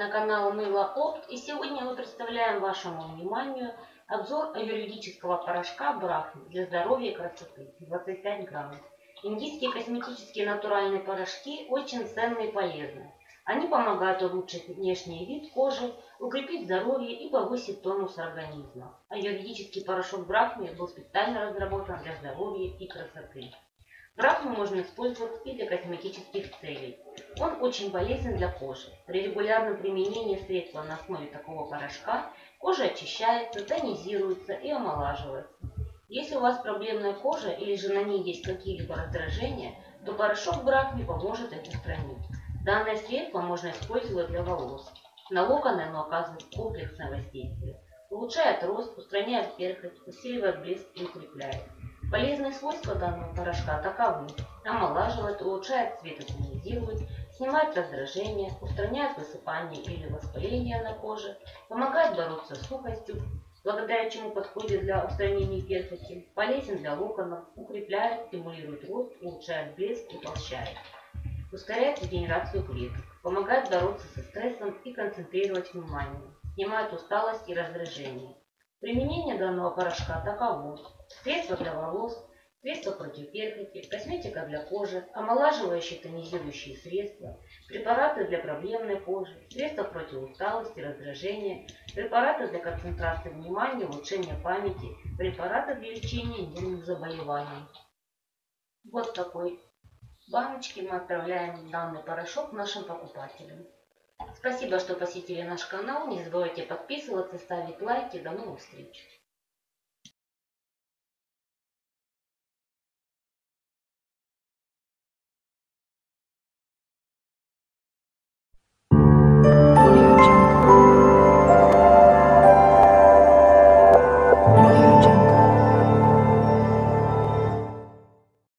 на канал Мыло Опт, и сегодня мы представляем вашему вниманию обзор аюрведического порошка Брахми для здоровья и красоты 25 граммов. Индийские косметические натуральные порошки очень ценные и полезны. Они помогают улучшить внешний вид кожи, укрепить здоровье и повысить тонус организма. Аюрведический порошок Брахми был специально разработан для здоровья и красоты. Брахму можно использовать и для косметических целей. Он очень полезен для кожи. При регулярном применении средства на основе такого порошка кожа очищается, тонизируется и омолаживается. Если у вас проблемная кожа или же на ней есть какие-либо раздражения, то порошок Брахми поможет их устранить. Данное средство можно использовать для волос. На локоны оно оказывает комплексное воздействие. Улучшает рост, устраняет перхоть, усиливает блеск и укрепляет. Полезные свойства данного порошка таковы: омолаживает, улучшает цвет и тонизирует, снимает раздражение, устраняет высыпание или воспаление на коже, помогает бороться с сухостью, благодаря чему подходит для устранения перхоти, полезен для локонов, укрепляет, стимулирует рост, улучшает блеск и толщает, ускоряет регенерацию клеток, помогает бороться со стрессом и концентрировать внимание, снимает усталость и раздражение. Применение данного порошка таково: средства для волос, средства против перхоти, косметика для кожи, омолаживающие тонизирующие средства, препараты для проблемной кожи, средства против усталости, раздражения, препараты для концентрации внимания, улучшения памяти, препараты для лечения нервных заболеваний. Вот в такой баночке мы отправляем данный порошок нашим покупателям. Спасибо, что посетили наш канал. Не забывайте подписываться, ставить лайки. До новых встреч!